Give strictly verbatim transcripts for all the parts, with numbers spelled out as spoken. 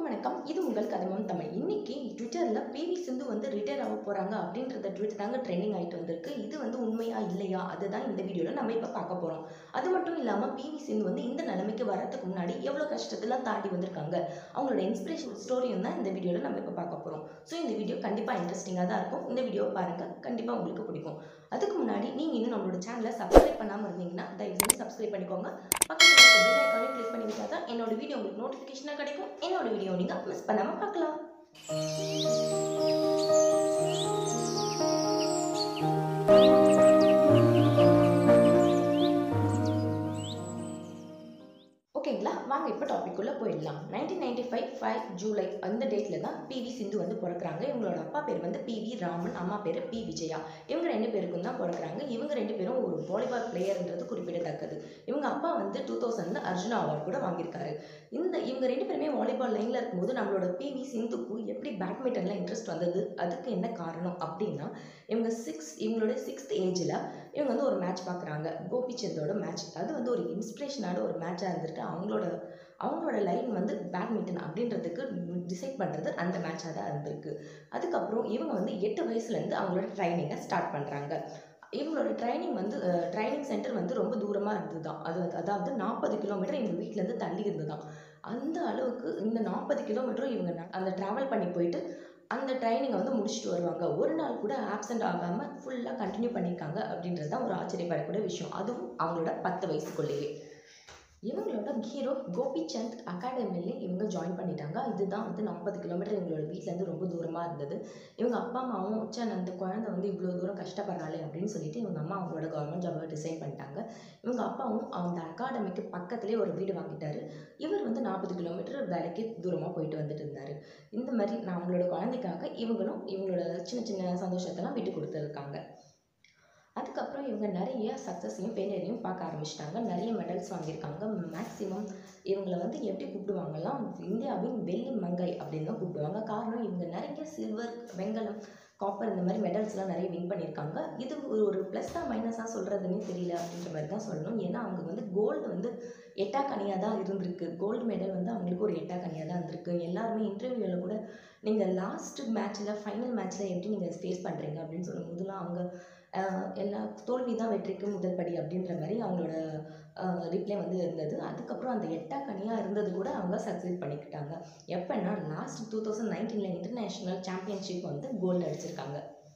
வணக்கம். இது உங்கள் கதைமம் தமிழ். இன்னைக்கு ட்விட்டர்ல பிவி சிந்து வந்து ரிட்டையர் ஆக போறாங்க அப்படின்றத ட்வீட் தாங்க ட்ரெண்டிங் ஆயிட்டு வந்திருக்கு. இது வந்து உண்மையா இல்லையா அதுதான் இந்த வீடியோல நம்ம இப்ப பார்க்க போறோம். அது மட்டும் இல்லாம பிவி சிந்து வந்து இந்த நிலைமைக்கு வரதுக்கு முன்னாடி எவ்வளவு கஷ்டத்தெல்லாம் தாண்டி வந்திருக்காங்க, அவங்களோட இன்ஸ்பிரேஷன் ஸ்டோரியும் தான் இந்த வீடியோல நம்ம இப்ப பார்க்க போறோம். ஸோ இந்த வீடியோ கண்டிப்பா இன்ட்ரெஸ்டிங்கா தான் இருக்கும். இந்த வீடியோவை பாருங்க, கண்டிப்பா உங்களுக்கு பிடிக்கும். அதுக்கு முன்னாடி நீங்க இன்னும் நம்மளோட சேனலை சப்ஸ்கிரைப் பண்ணாம இருந்தீங்கன்னா தயவு செஞ்சு சப்ஸ்கிரைப் பண்ணிக்கோங்க. பக்கத்துல இருக்க பெல் ஐகானை கிளிக் பண்ணி விட்டா தான் என்னோட வீடியோ உங்களுக்கு நோட்டிஃபிகேஷனா கிடைக்கும். என்னோட வீடியோ நீங்க மிஸ் பண்ணாம பார்க்கலாம். ஓகேங்களா, வாங்க இப்போ டாபிக் உள்ள போயிடலாம். Nineteen ninety five five July அந்த டேட்ல தான் பிவி சிந்து வந்து பிறக்கிறாங்க. இவங்களோட அப்பா பேர் வந்து பிவி ராமன், அம்மா பேர் பி விஜயா. இவங்க ரெண்டு பேருக்கும் தான் பிறக்கிறாங்க. இவங்க ரெண்டு பேரும் ஒரு வாலிபால் பிளேயர்ன்றது குறிப்பிடத்தக்கது. இவங்க அப்பா வந்து டூ தௌசண்ட்ல அர்ஜுனா அவார்டு கூட வாங்கியிருக்காரு. இந்த இவங்க ரெண்டு பேருமே வாலிபால் லைன்ல இருக்கும்போது நம்மளோட பிவி சிந்துக்கு எப்படி பேட்மிண்டன்ல இன்ட்ரெஸ்ட் வந்தது, அதுக்கு என்ன காரணம் அப்படின்னா, இவங்க சிக்ஸ் இவங்களோட சிக்ஸ்த் ஏஜ்ல இவங்க வந்து ஒரு மேட்ச் பார்க்குறாங்க, கோபிச்சந்தோட மேட்ச். அது வந்து ஒரு இன்ஸ்பிரேஷனான ஒரு மேட்சாக இருந்திருக்கு. அவங்களோட அவங்களோட லைன் வந்து பேட்மிண்டன் அப்படின்றதுக்கு டிசைட் பண்ணுறது அந்த மேட்சாக தான் இருந்திருக்கு. அதுக்கப்புறம் இவங்க வந்து எட்டு வயசுலேருந்து அவங்களோட ட்ரைனிங்கை ஸ்டார்ட் பண்ணுறாங்க. இவங்களோட ட்ரைனிங் வந்து ட்ரைனிங் சென்டர் வந்து ரொம்ப தூரமாக இருந்தது தான். அது அதாவது நாற்பது கிலோமீட்டர் இவங்க வீட்டிலேருந்து தள்ளி இருந்தது தான். அந்த அளவுக்கு இந்த நாற்பது கிலோமீட்டரும் இவங்க அந்த ட்ராவல் பண்ணி போயிட்டு அந்த ட்ரைனிங்கை வந்து முடிச்சுட்டு வருவாங்க. ஒரு நாள் கூட ஆப்சென்ட் ஆகாமல் ஃபுல்லாக கண்டினியூ பண்ணியிருக்காங்க அப்படின்றது தான் ஒரு ஆச்சரியப்படக்கூடிய விஷயம். அதுவும் அவங்களோட பத்து வயசுக்குள்ளேயே. இவங்களோட ஹீரோ கோபிச்சந்த் அகாடமிலே இவங்க ஜாயின் பண்ணிட்டாங்க. இதுதான் வந்து நாற்பது கிலோமீட்டர் இவங்களோட வீட்டிலேருந்து ரொம்ப தூரமாக இருந்தது. இவங்க அப்பா அம்மாவும் உச்சான் அந்த குழந்தை வந்து இவ்வளோ தூரம் கஷ்டப்படுறாளே அப்படின்னு சொல்லிட்டு இவங்க அம்மா அவங்களோட கவர்மெண்ட் ஜாபை டிசைன் பண்ணிட்டாங்க. இவங்க அப்பாவும் அந்த அகாடமிக்கு பக்கத்துலேயே ஒரு வீடு வாங்கிட்டாரு. இவர் வந்து நாற்பது கிலோமீட்டர் வேலைக்கு தூரமாக போயிட்டு வந்துட்டு இருந்தார். இந்த மாதிரி நான் அவங்களோட குழந்தைக்காக இவங்களும் இவங்களோட சின்ன சின்ன சந்தோஷத்தெல்லாம் விட்டு கொடுத்துருக்காங்க. அதுக்கப்புறம் இவங்க நிறைய சக்ஸஸையும் ஃபெயிலியரையும் பார்க்க ஆரம்பிச்சிட்டாங்க. நிறைய மெடல்ஸ் வாங்கியிருக்காங்க. மேக்ஸிமம் இவங்களை வந்து எப்படி கூப்பிடுவாங்கலாம், இந்தியாவின் வெள்ளி மங்கை அப்படின்னு தான் கூப்பிடுவாங்க. காரணம் இவங்க நிறைய சில்வர், வெங்கலம், காப்பர் இந்த மாதிரி மெடல்ஸ்லாம் நிறைய வின் பண்ணியிருக்காங்க. இது ஒரு ஒரு ப்ளஸ்ஸாக மைனஸாக சொல்கிறதுனே தெரியல அப்படின்ற மாதிரி தான் சொல்லணும். ஏன்னா அவங்க வந்து கோல்டு வந்து எட்டா கனியாக தான் இருந்திருக்கு. கோல்டு மெடல் வந்து அவங்களுக்கு ஒரு எட்டா கனியாக தான் இருந்திருக்கு. எல்லாருமே இன்டர்வியூவில் கூட நீங்கள் லாஸ்ட் மேட்ச்சில் ஃபைனல் மேட்ச்சில் எப்படி நீங்கள் ஃபேஸ் பண்ணுறீங்க அப்படின்னு சொல்லும் போதெல்லாம் அவங்க எல்லா தோல்வி தான் வெற்றிக்கு முதல் படி அப்படின்ற மாதிரி அவங்களோட ரிப்ளை வந்து இருந்தது. அதுக்கப்புறம் அந்த எட்டா கனியாக இருந்தது கூட அவங்க சக்சீட் பண்ணிக்கிட்டாங்க. எப்போன்னா லாஸ்ட் டூ தௌசண்ட் நைன்டீனில் இன்டர்நேஷ்னல் சாம்பியன்ஷிப் வந்து கோல்டு அடிச்சிருக்காங்க.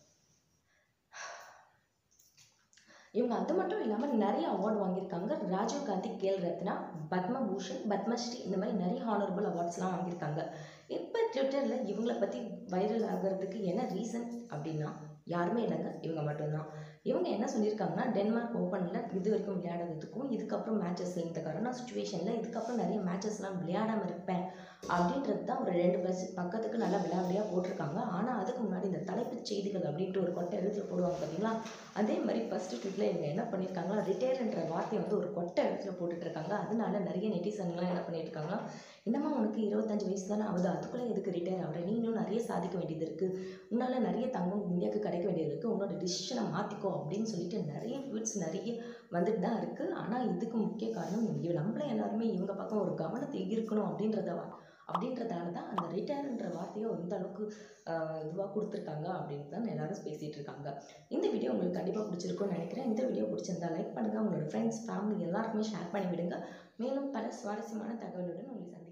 இவங்க அது மட்டும் இல்லாமல் நிறைய அவார்டு வாங்கியிருக்காங்க. ராஜீவ் காந்தி கேல் ரத்னா, பத்மபூஷன், பத்மஸ்ரீ இந்த மாதிரி நிறைய ஹானரபிள் அவார்ட்ஸ்லாம் வாங்கியிருக்காங்க. இப்போ ட்விட்டரில் இவங்களை பற்றி வைரல் ஆகிறதுக்கு என்ன ரீசன் அப்படின்னா யாருமே இல்லைங்க, இவங்க மட்டும்தான். இவங்க என்ன சொல்லியிருக்காங்கன்னா, டென்மார்க் ஓப்பனில் இது வரைக்கும் விளையாடுறதுக்கும் இதுக்கப்புறம் மேட்சஸ் இந்த கரோனா சுச்சுவேஷனில் இதுக்கப்புறம் நிறைய மேட்சஸ்லாம் விளையாடாமல் இருப்பேன் அப்படின்றது தான் ஒரு ரெண்டு பஸ் பக்கத்துக்கு நல்லா விளையாடியாக போட்டிருக்காங்க. ஆனால் அதுக்கு முன்னாடி இந்த தலைப்புச் செய்திகள் அப்படின்ட்டு ஒரு கொட்டை எழுத்துல போடுவாங்க பார்த்தீங்களா, அதே மாதிரி ஃபஸ்ட்டு ட்விட்டில் இவங்க என்ன பண்ணியிருக்காங்களா, ரிட்டையர்ன்ற வார்த்தையை வந்து ஒரு கொட்டை எழுத்துல போட்டுட்ருக்காங்க. அதனால நிறைய நெட்டிசன்லாம் என்ன பண்ணிட்டு இருக்காங்கன்னா, என்னம்மா உனக்கு இருபத்தஞ்சு வயசு தானே ஆகுது, அதுக்குள்ளே எதுக்கு ரிட்டையர் ஆகிற, நீ இன்னும் நிறைய சாதிக்க வேண்டியது இருக்குது, உன்னால் நிறைய தங்கம் இந்தியாவுக்கு கிடைக்க வேண்டியது இருக்குது, உன்னோட டிசிஷனை மாற்றிக்கோ அப்படின்னு சொல்லிட்டு நிறைய ட்வீட்ஸ் நிறைய வந்துட்டு தான் இருக்குது. ஆனால் இதுக்கு முக்கிய காரணம் இவங்க நம்மளே எல்லாருமே இவங்க பக்கம் ஒரு கவனத்தை இருக்கணும் அப்படின்றத அப்படின்றதால தான் அந்த ரிட்டையர்ன்ற வார்த்தையை இந்த அளவுக்கு இதுவாக கொடுத்துருக்காங்க அப்படின்னு தான் எல்லாரும் பேசிகிட்டு இருக்காங்க. இந்த வீடியோ உங்களுக்கு கண்டிப்பாக பிடிச்சிருக்கும்னு நினைக்கிறேன். இந்த வீடியோ பிடிச்சிருந்தா லைக் பண்ணுங்கள், உங்களோட ஃப்ரெண்ட்ஸ் ஃபேமிலி எல்லாருக்குமே ஷேர் பண்ணி விடுங்க. மேலும் பல சுவாரஸ்யமான தகவலுடன் உங்களை